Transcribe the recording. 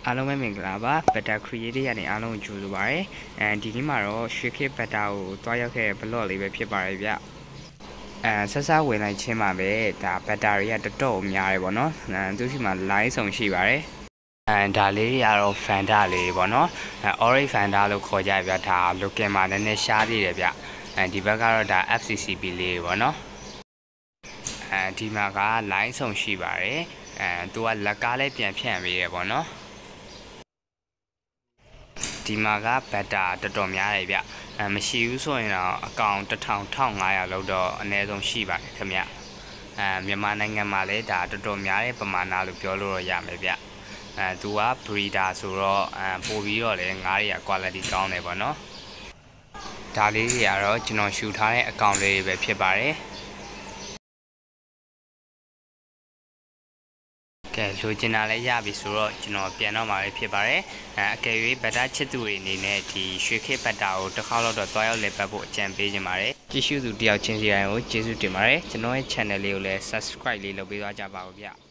အားလုံးပဲမင်္ဂလာပါဘက်တာ creative ကနေအားလုံးကြိုဆိုပါရစေဒီနေ့မှာတော့ရွှေခေတ်ဘက်တာကိုတွားရောက်ခဲ့တဲ့ blog လေးပဲဖြစ်ပါတယ်ဗျဆက်စားဝင်လိုက်ချင်းမှာပဲဒါဘက်တာတွေကတော်တော်များတယ်ပေါ့နော်သူရှိမှာ line ဆောင်ရှိပါတယ်ဒါလေးတွေကတော့ Fanta လေးပေါ့နော်Orange Fanta လို့ခေါ်ကြရဗျဒါ local မှာနည်းနည်းရှားသေးတယ်ဗျဒီဘက်ကတော့ဒါ FCCB လေးပေါ့နော်ဒီမှာက line ဆောင်ရှိပါတယ်သူကလက်ကားလေးပြန်ဖြန့်ပေးရပေါ့နော်ဒီမှာကဘက်တာတော်တော်များတယ်ဗျမရှိဘူးဆိုရင်တော့အကောင့်1500လောက်တော့အနည်းဆုံးရှိပါတယ်ခင်ဗျမြန်မာနိုင်ငံမှာလည်းဒါတော်တော်များတဲ့ပမာဏလို့ပြောလို့ရမယ်ဗျသူက breeder ဆိုတော့ပို့ပြီးတော့လည်းငါးတွေက quality ကောင်းတယ်ပေါ့နော်ဒါလေးတွေကတော့ကျွန်တော်ရှူထားတဲ့အကောင့်လေးတွေပဲဖြစ်ပါတယ်ကဲလိုချင်တာလည်းရပြီဆိုတော့ကျွန်တော်ပြန်တော့မှာပဲဖြစ်ပါတယ်အကယ်၍ဘက်တာချစ်သူတွေအနေနဲ့ဒီရွှေခေတ်ဘက်တာကိုတစ်ခါတော့တွားရောက်လည်ပတ်ဖို့အကြံပေးခြင်းပါတယ်ကြည့်ရှုသူတယောက်ချင်းစီတိုင်းကိုကျေးဇူးတင်ပါတယ်ကျွန်တော်ရဲ့ channel လေးကိုလည်း subscribe လေးလုပ်ပေးသွားကြပါဦးဗျ